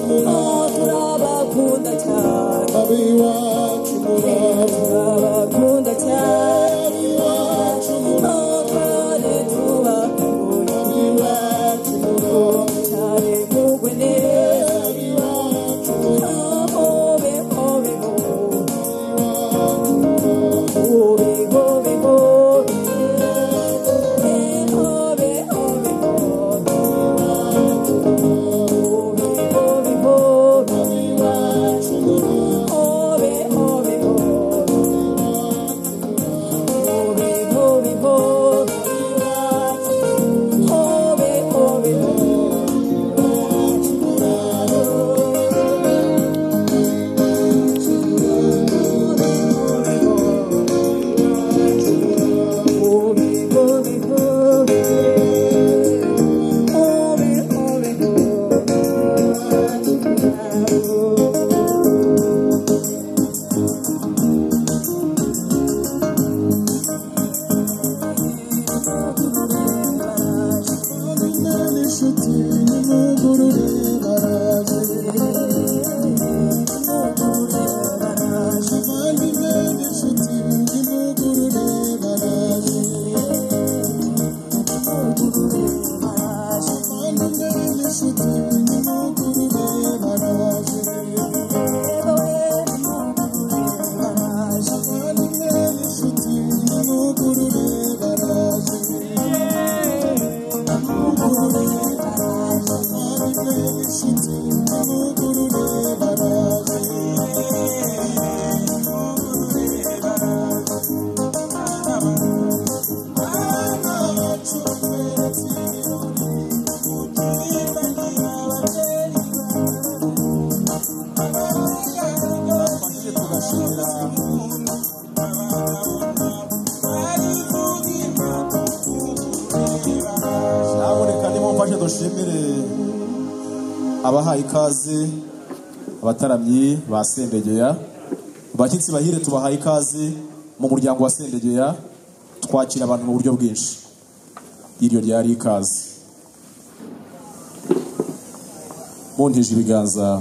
turabakunda cyane abiwacu turabakunda cyane abiwacu twari tubakunda abiwacu cyane mugwe neza abiwacu hobe hobe hobe hobe hobe abahaye ikaze abataramyi ba Sendegeya abashyitsi bahire tubahaye ikaze mu muryango wa Sendegeya twakira abantu mu buryo bwinshi iryo ryari ikaze muntije ibiganza